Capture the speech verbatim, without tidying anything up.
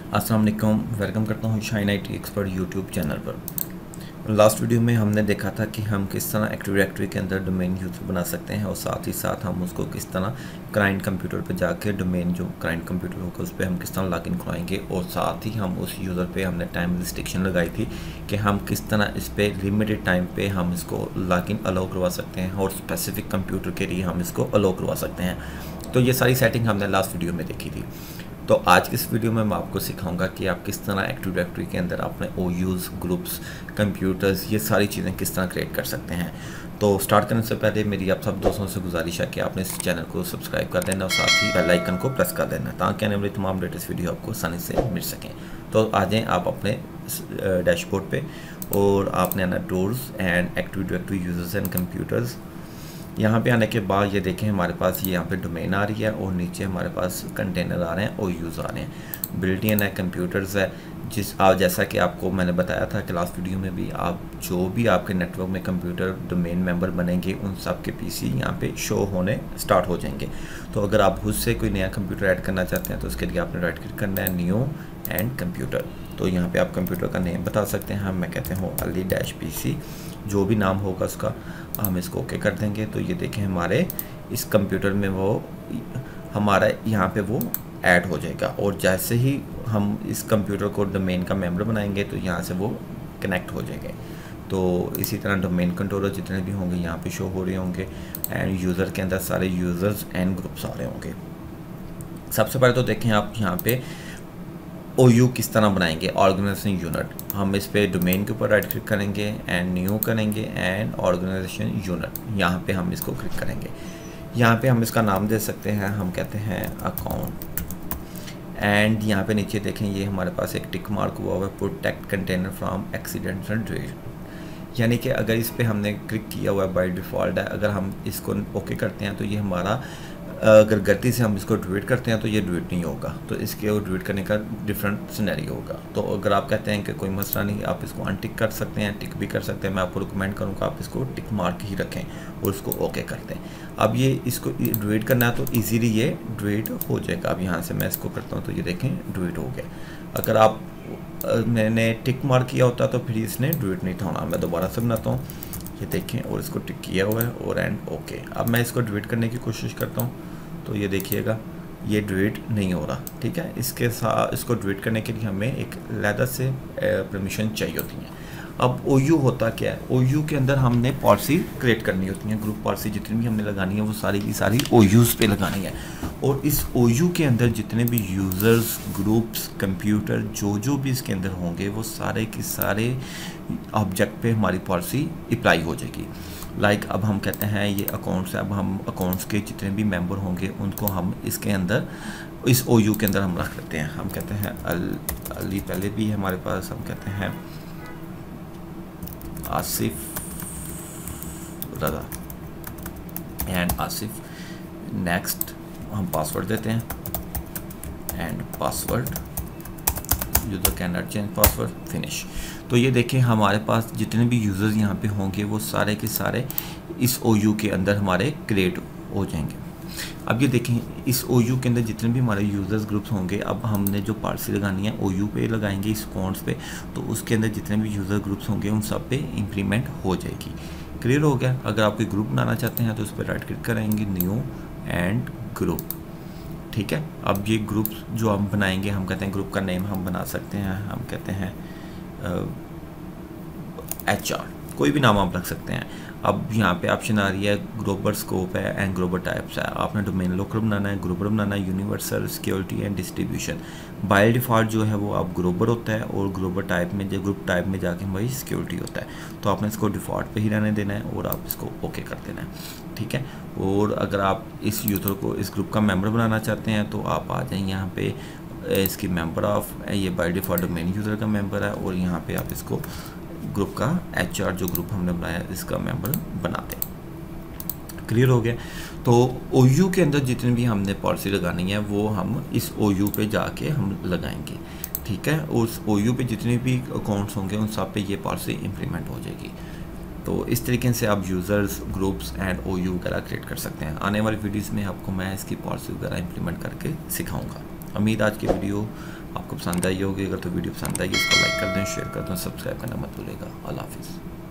अस्सलाम वालेकुम, वेलकम करता हूँ Shine I T expert YouTube channel पर। लास्ट वीडियो में हमने देखा था कि हम किस तरह एक्टिव डायरेक्टरी के अंदर डोमेन यूज़र बना सकते हैं और साथ ही साथ हम उसको किस तरह क्लाइंट कंप्यूटर पर जाके डोमेन जो क्लाइंट कंप्यूटर होगा उस पर हम किस तरह लॉगिन खुलवाएंगे, और साथ ही हम उस यूज़र पे हमने टाइम रिस्ट्रिक्शन लगाई थी कि हम किस तरह इस पर लिमिटेड टाइम पे हम इसको लॉगिन अलाउ करवा सकते हैं और स्पेसिफिक कंप्यूटर के लिए हम इसको अलाउ करवा सकते हैं। तो ये सारी सेटिंग हमने लास्ट वीडियो में देखी थी। तो आज इस वीडियो में मैं आपको सिखाऊंगा कि आप किस तरह एक्टिव डायरेक्टरी के अंदर अपने ओ यूज़ ग्रुप्स कंप्यूटर्स ये सारी चीज़ें किस तरह क्रिएट कर सकते हैं। तो स्टार्ट करने से पहले मेरी आप सब दोस्तों से गुजारिश है कि आपने इस चैनल को सब्सक्राइब कर देना और साथ ही बेल आइकन को प्रेस कर देना ताकि आने वाली तमाम लेटेस्ट वीडियो आपको आसानी से मिल सकें। तो आ जाएँ आप अपने डैशबोर्ड पे और आपने आना tools and active directory users and computers. यहाँ पे आने के बाद ये देखें हमारे पास ये यहाँ पे डोमेन आ रही है और नीचे हमारे पास कंटेनर आ रहे हैं और यूज़ आ रहे हैं। बिल्ट-इन है, कंप्यूटर्स है, जिस आप जैसा कि आपको मैंने बताया था कि लास्ट वीडियो में भी, आप जो भी आपके नेटवर्क में कंप्यूटर डोमेन मेंबर बनेंगे उन सब के पीसी यहाँ पे शो होने स्टार्ट हो जाएंगे। तो अगर आप खुद से कोई नया कंप्यूटर ऐड करना चाहते हैं तो उसके लिए आपने राइट क्लिक करना है, न्यू एंड कंप्यूटर। तो यहाँ पे आप कंप्यूटर का नेम बता सकते हैं, मैं कहते हैं अली डैश पी सी, जो भी नाम होगा उसका हम इसको ओके कर देंगे। तो ये देखें हमारे इस कंप्यूटर में वो हमारा यहाँ पे वो ऐड हो जाएगा और जैसे ही हम इस कंप्यूटर को डोमेन का मेंबर बनाएंगे तो यहाँ से वो कनेक्ट हो जाएंगे। तो इसी तरह डोमेन कंट्रोलर जितने भी होंगे यहाँ पे शो हो रहे होंगे एंड यूज़र के अंदर सारे यूज़र्स एंड ग्रुप्स आ रहे होंगे। सबसे पहले तो देखें आप यहाँ पे ओ यू किस तरह बनाएंगे, ऑर्गेनाइजेशन यूनिट। हम इस पे डोमेन के ऊपर राइट क्लिक करेंगे एंड न्यू करेंगे एंड ऑर्गेनाइजेशन यूनिट, यहाँ पे हम इसको क्लिक करेंगे। यहाँ पे हम इसका नाम दे सकते हैं, हम कहते हैं अकाउंट। एंड यहाँ पे नीचे देखें ये हमारे पास एक टिक मार्क हुआ हुआ है, protect container from accidental deletion, यानी कि अगर इस पर हमने क्लिक किया हुआ है बाय डिफ़ॉल्ट है, अगर हम इसको ओके करते हैं तो ये हमारा, अगर गलती से हम इसको डिलीट करते हैं तो ये डिलीट नहीं होगा, तो इसके डिलीट करने का डिफरेंट सिनेरियो होगा। तो अगर आप कहते हैं कि कोई मसला नहीं, आप इसको अनटिक कर सकते हैं, टिक भी कर सकते हैं। मैं आपको रिकमेंड करूँगा आप इसको टिक मार्क ही रखें और उसको ओके कर दें। अब ये इसको डिलीट करना है तो ईजीली ये डिलीट हो जाएगा। अब यहाँ से मैं इसको करता हूँ तो ये देखें डिलीट हो गया। अगर आप मैंने टिक मार्क किया होता तो फिर इसने डिलीट नहीं था होना। मैं दोबारा से बनाता हूँ, ये देखें, और इसको टिक किया हुआ है और एंड ओके। अब मैं इसको डिलीट करने की कोशिश करता हूँ तो ये देखिएगा ये डिलीट नहीं हो रहा। ठीक है, इसके साथ इसको डिलीट करने के लिए हमें एक अलग से परमिशन चाहिए होती है। अब ओ यू होता क्या है, ओ यू के अंदर हमने पॉलिसी क्रिएट करनी होती है। ग्रुप पॉलिसी जितनी भी हमने लगानी है वो सारी की सारी ओ यूज़ पे लगानी है, और इस ओ यू के अंदर जितने भी यूज़र्स, ग्रुप्स, कंप्यूटर जो जो भी इसके अंदर होंगे वो सारे के सारे ऑब्जेक्ट पे हमारी पॉलिसी अप्लाई हो जाएगी। लाइक like, अब हम कहते हैं ये अकाउंट्स है, अब हम अकाउंट्स के जितने भी मेंबर होंगे उनको हम इसके अंदर इस ओ यू के अंदर हम रख लेते हैं। हम कहते हैं अल, अली पहले भी हमारे पास, हम कहते हैं आसिफ रज़ा एंड आसिफ। नेक्स्ट हम पासवर्ड देते हैं and password user can not change password, finish. तो ये देखें हमारे पास जितने भी यूज़र्स यहाँ पे होंगे वो सारे के सारे इस ओ यू के अंदर हमारे क्रिएट हो जाएंगे। अब ये देखें इस ओ यू के अंदर जितने भी हमारे यूज़र्स ग्रुप्स होंगे, अब हमने जो पॉलिसी लगानी है ओ यू पे लगाएंगे, इस अकाउंट्स पे, तो उसके अंदर जितने भी यूज़र ग्रुप्स होंगे उन सब पे इम्प्लीमेंट हो जाएगी। क्लियर हो गया। अगर आप कोई ग्रुप बनाना चाहते हैं तो उस पर राइट क्लिक करेंगे, न्यू एंड ग्रुप। ठीक है, अब ये ग्रुप जो हम बनाएंगे, हम कहते हैं ग्रुप का नेम हम बना सकते हैं, हम कहते हैं एच आर, कोई भी नाम आप रख सकते हैं। अब यहाँ पे ऑप्शन आ रही है ग्लोबल स्कोप है एंड ग्लोबल टाइप्स है। आपने डोमेन लोकल बनाना है, ग्लोबल बनाना है, universal, security and distribution. By default जो है वो आप ग्लोबल होता है और ग्लोबल टाइप में जो ग्रुप टाइप में जाके वही सिक्योरिटी होता है। तो आपने इसको डिफ़ॉल्ट पे ही रहने देना है और आप इसको ओके कर देना है। ठीक है, और अगर आप इस यूज़र को इस ग्रुप का मेंबर बनाना चाहते हैं तो आप आ जाएँ यहाँ पे, इसकी मेंबर ऑफ, ये बाय डिफ़ॉल्ट डोमेन यूज़र का मेंबर है और यहाँ पे आप इसको ग्रुप का एच आर जो ग्रुप हमने बनाया इसका मेंबर बनाते हैं। क्लियर हो गया। तो ओ यू के अंदर जितनी भी हमने पॉलिसी लगानी है वो हम इस ओ यू पे जाके हम लगाएंगे। ठीक है, उस ओ यू पे जितने भी अकाउंट्स होंगे उन सब पे ये पॉलिसी इम्प्लीमेंट हो जाएगी। तो इस तरीके से आप users, groups and O U वगैरह क्रिएट कर सकते हैं। आने वाली वीडियोज़ में आपको मैं इसकी पॉलिसी वगैरह इम्प्लीमेंट करके सिखाऊँगा। उम्मीद आज की वीडियो आपको पसंद आई होगी। अगर तो वीडियो पसंद आई उसको लाइक कर दें, शेयर कर दें, सब्सक्राइब करना मत भूलिएगा। अल्लाह हाफिज़।